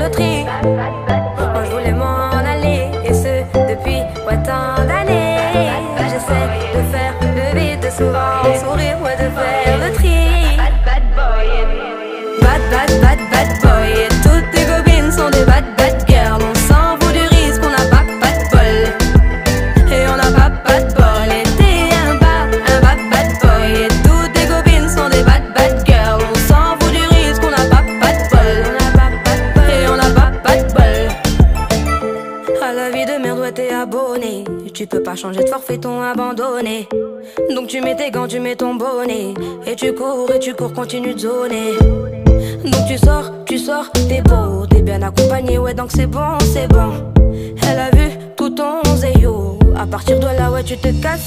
le tri. Moi je voulais m'en aller, et ce depuis tant d'années. J'essaie de faire le vide, de souvent sourire, ouais, de faire le tri. Bad boy, et toutes tes copines sont des bad girls. On s'en fout du risque, on n'a pas de bol. Et on n'a pas de bol. Et t'es un bad boy, et toutes tes copines sont des bad girls. On s'en fout du risque, on n'a pas de bol. Et on n'a pas de bol. À la vie de merde, ouais, t'es abonné. Tu peux pas changer de forfait, t'ont abandonné. Donc tu mets tes gants, tu mets ton bonnet. Et tu cours, continue de zoner. Donc tu sors, t'es beau, t'es bien accompagné, ouais, donc c'est bon. Elle a vu tout ton zéyo. À partir de là, ouais, tu te casses